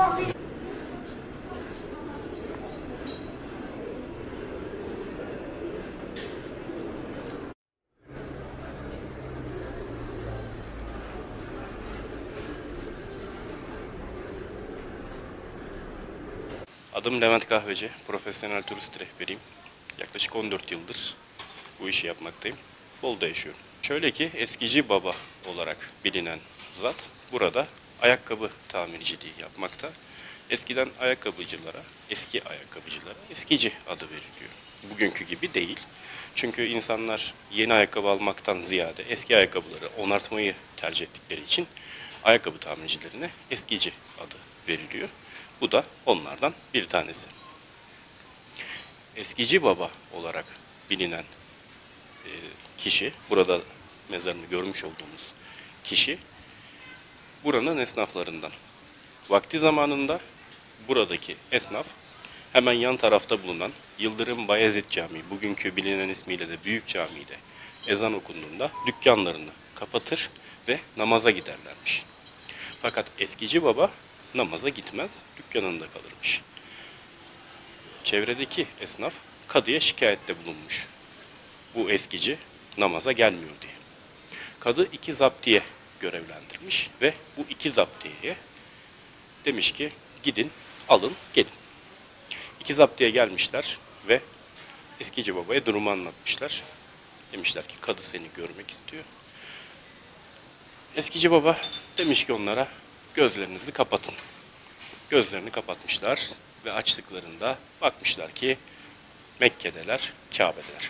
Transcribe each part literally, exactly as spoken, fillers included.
Adım Levent Kahveci, profesyonel turist rehberiyim. Yaklaşık on dört yıldır bu işi yapmaktayım. Bolu'da yaşıyorum. Şöyle ki eskici baba olarak bilinen zat burada ayakkabı tamirciliği yapmakta. Eskiden ayakkabıcılara, eski ayakkabıcılara eskici adı veriliyor. Bugünkü gibi değil. Çünkü insanlar yeni ayakkabı almaktan ziyade eski ayakkabıları onartmayı tercih ettikleri için ayakkabı tamircilerine eskici adı veriliyor. Bu da onlardan bir tanesi. Eskici baba olarak bilinen e, kişi, burada mezarını görmüş olduğumuz kişi, buranın esnaflarından. Vakti zamanında buradaki esnaf, hemen yan tarafta bulunan Yıldırım Bayezid Camii, bugünkü bilinen ismiyle de Büyük Camii'de ezan okunduğunda dükkanlarını kapatır ve namaza giderlermiş. Fakat eskici baba namaza gitmez, dükkanında kalırmış. Çevredeki esnaf kadıya şikayette bulunmuş. Bu eskici namaza gelmiyor diye. Kadı iki zaptiye görevlendirmiş ve bu iki zaptiyeye demiş ki gidin, alın, gelin. İki zaptiye gelmişler ve eskici babaya durumu anlatmışlar. Demişler ki kadı seni görmek istiyor. Eskici baba demiş ki onlara gözlerinizi kapatın. Gözlerini kapatmışlar ve açtıklarında bakmışlar ki Mekke'deler, Kabe'deler.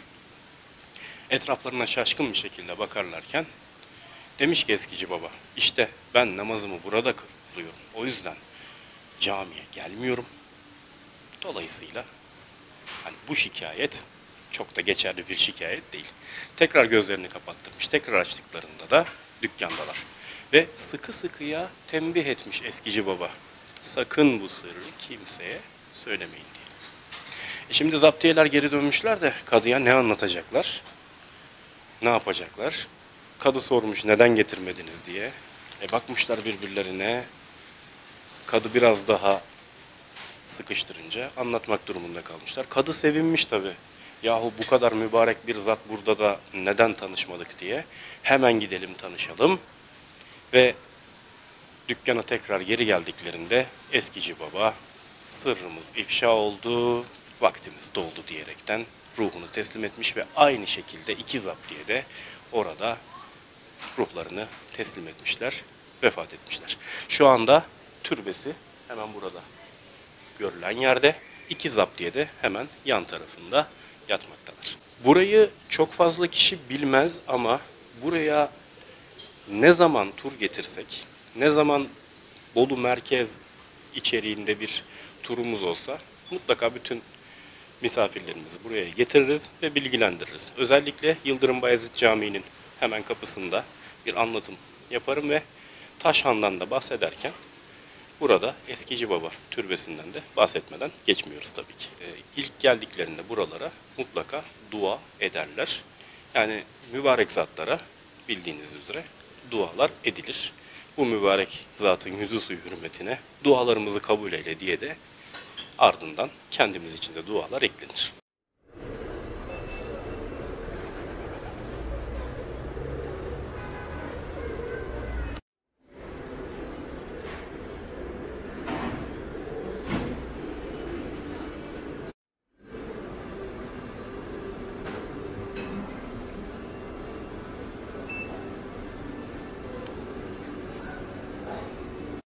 Etraflarına şaşkın bir şekilde bakarlarken demiş ki eskici baba, işte ben namazımı burada kılıyorum. O yüzden camiye gelmiyorum. Dolayısıyla hani bu şikayet çok da geçerli bir şikayet değil. Tekrar gözlerini kapattırmış. Tekrar açtıklarında da dükkandalar. Ve sıkı sıkıya tembih etmiş eskici baba. Sakın bu sırrı kimseye söylemeyin diye. E şimdi zaptiyeler geri dönmüşler de kadıya ne anlatacaklar? Ne yapacaklar? Kadı sormuş neden getirmediniz diye. E bakmışlar birbirlerine. Kadı biraz daha sıkıştırınca anlatmak durumunda kalmışlar. Kadı sevinmiş tabii. Yahu bu kadar mübarek bir zat burada da neden tanışmadık diye. Hemen gidelim tanışalım. Ve dükkana tekrar geri geldiklerinde eskici baba sırrımız ifşa oldu, vaktimiz doldu diyerekten ruhunu teslim etmiş ve aynı şekilde iki zaptiye de orada ruhlarını teslim etmişler, vefat etmişler. Şu anda türbesi hemen burada görülen yerde, iki zaptiye de hemen yan tarafında yatmaktadır. Burayı çok fazla kişi bilmez ama buraya ne zaman tur getirsek, ne zaman Bolu merkez içeriğinde bir turumuz olsa mutlaka bütün misafirlerimizi buraya getiririz ve bilgilendiririz. Özellikle Yıldırım Bayezid Camii'nin hemen kapısında bir anlatım yaparım ve Taşhan'dan da bahsederken burada Eskici Baba türbesinden de bahsetmeden geçmiyoruz tabii ki. Ee, ilk geldiklerinde buralara mutlaka dua ederler. Yani mübarek zatlara bildiğiniz üzere dualar edilir. Bu mübarek zatın yüzü suyu hürmetine dualarımızı kabul eyle diye de ardından kendimiz için de dualar eklenir.